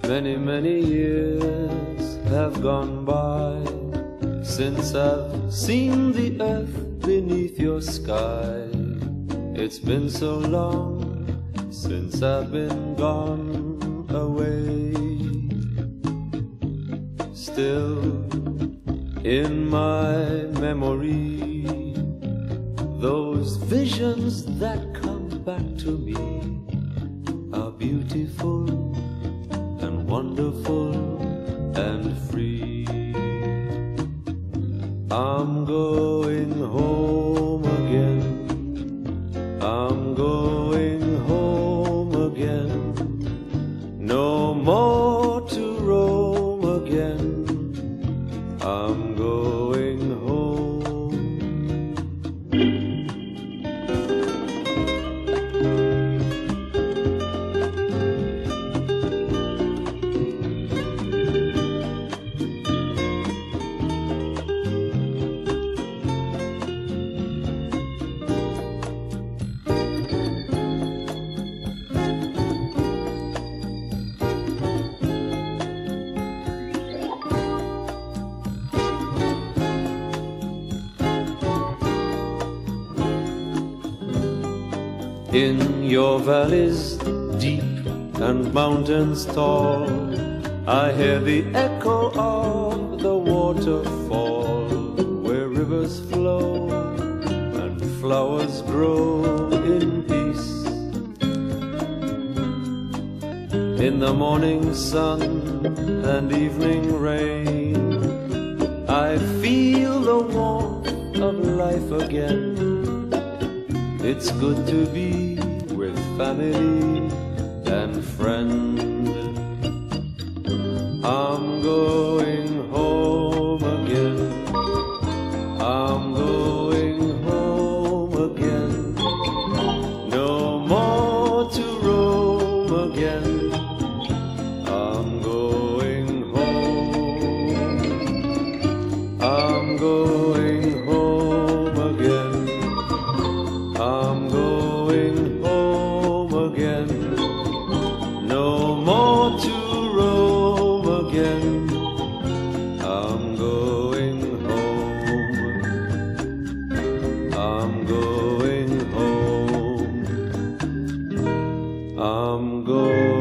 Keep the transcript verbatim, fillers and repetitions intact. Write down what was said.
Many, many years have gone by since I've seen the earth beneath your sky. It's been so long since I've been gone away. Still in my memory, those visions that come back to me are beautiful and wonderful and free. I'm going home again. I'm going home again. No more to roam again. I'm going home. In your valleys deep and mountains tall, I hear the echo of the waterfall, where rivers flow and flowers grow in peace. In the morning sun and evening rain, I feel the warmth of life again. It's good to be with family and friends. I'm going home again. I'm going home again. No more to roam again. I'm going home. I'm going home again. I'm going home again. No more to roam again. I'm going home. I'm going home. I'm going